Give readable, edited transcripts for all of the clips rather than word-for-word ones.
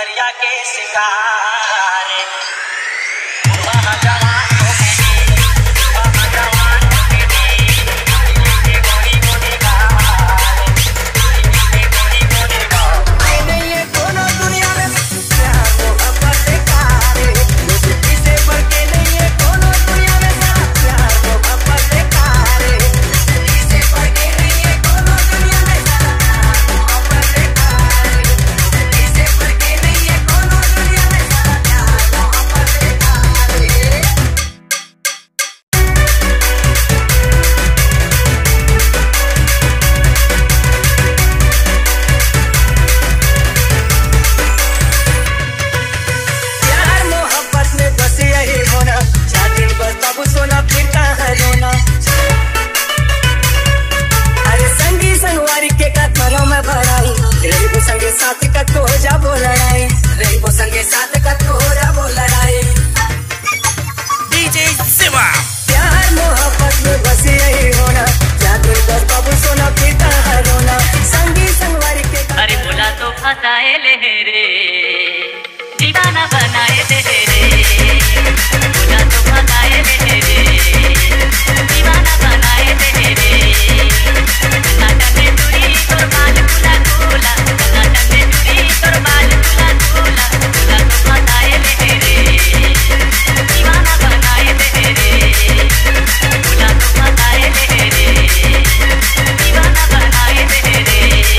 नजरिया के शिकार महाजवान फसाए ले रे दीवाना बनाए दे रे बोला तो फसाए ले रे दीवाना बनाए दे रे नाटक में चूड़ी तोर बाल खुला खुला नाटक में चूड़ी तोर बाल खुला खुला बोला तो फसाए ले रे दीवाना बनाए दे रे बोला तो फसाए ले रे दीवाना बनाए दे रे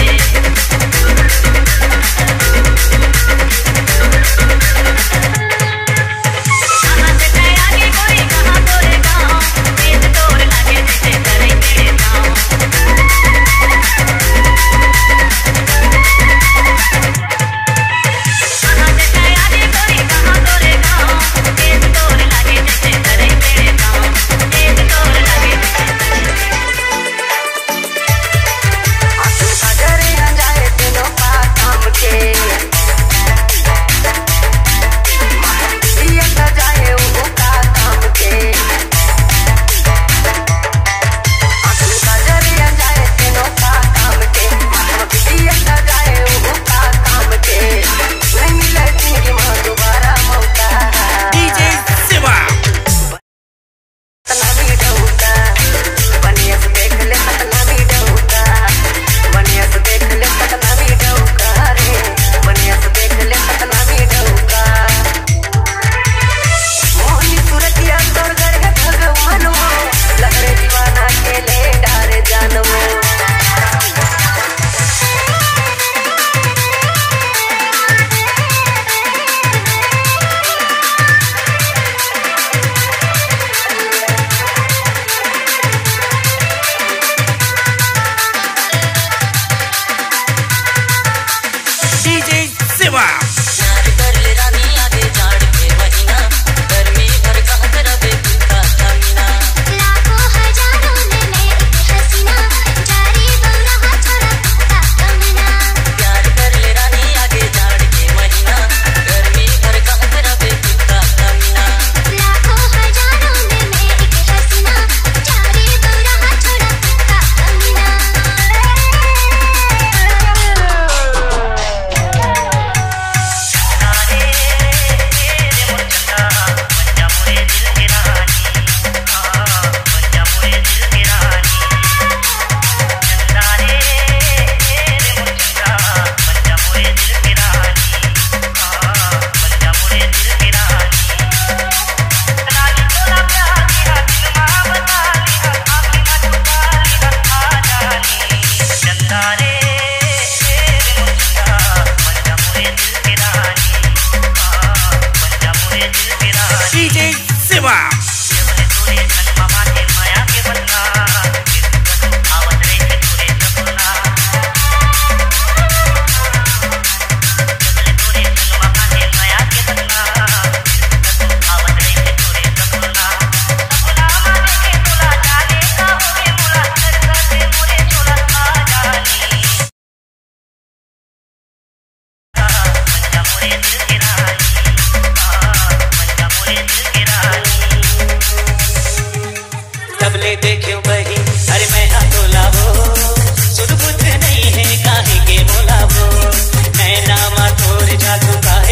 देखो बही अरे मैं हाथों लावो सुध बुध नहीं है काहे के बोलावो नैना मा तोर जादू का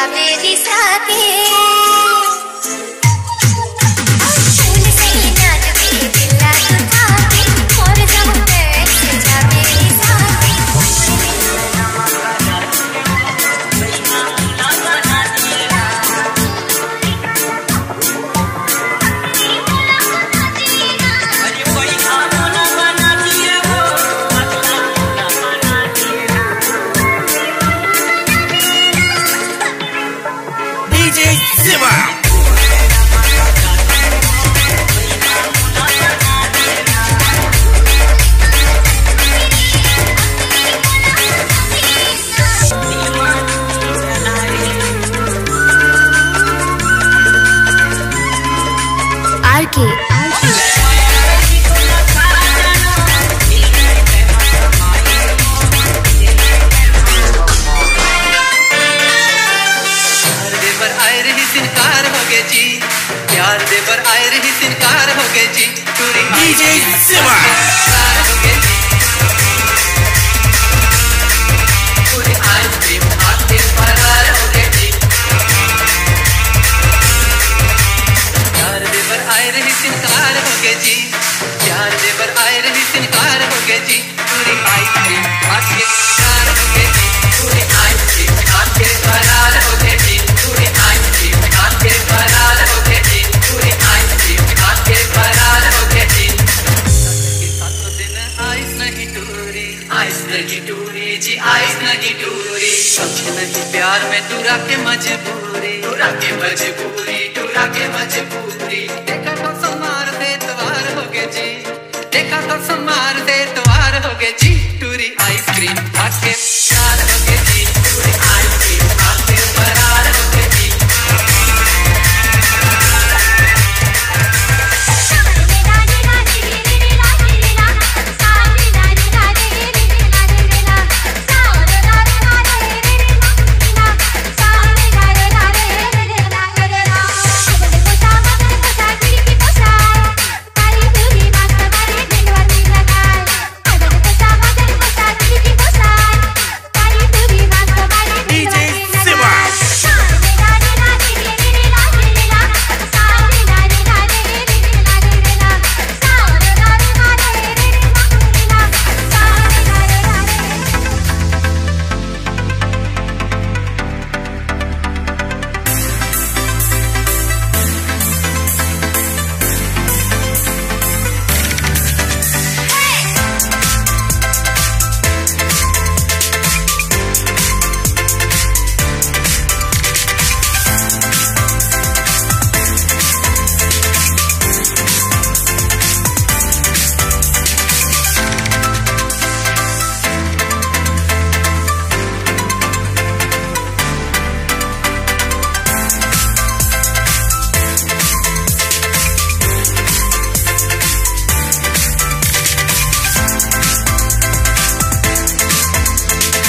मेरी साथी प्यार दे पर आए रही सिनकार हो गए जी पूरी डीजे शिवा पूरी आइसक्रीम आके फरार हो गए जी प्यार दे पर आए रही सिनकार हो गए जी प्यार दे पर आए रही सिनकार हो गए जी पूरी आइसक्रीम आके फरार हो गए जी पूरी आइसक्रीम आके फरार हो गए जी पूरी आइसक्रीम आके फरार हो गए जी पूरी आइसक्रीम आके फरार हो गए जी सातों दिन आइस नहीं टूरी जी आइस नहीं टूरी समझ नहीं प्यार में टूरा के मजबूरी देखा तो समार दे तवार हो गए जी देखा तो समार दे तवार हो गए जी टूरी आइसक्रीम आके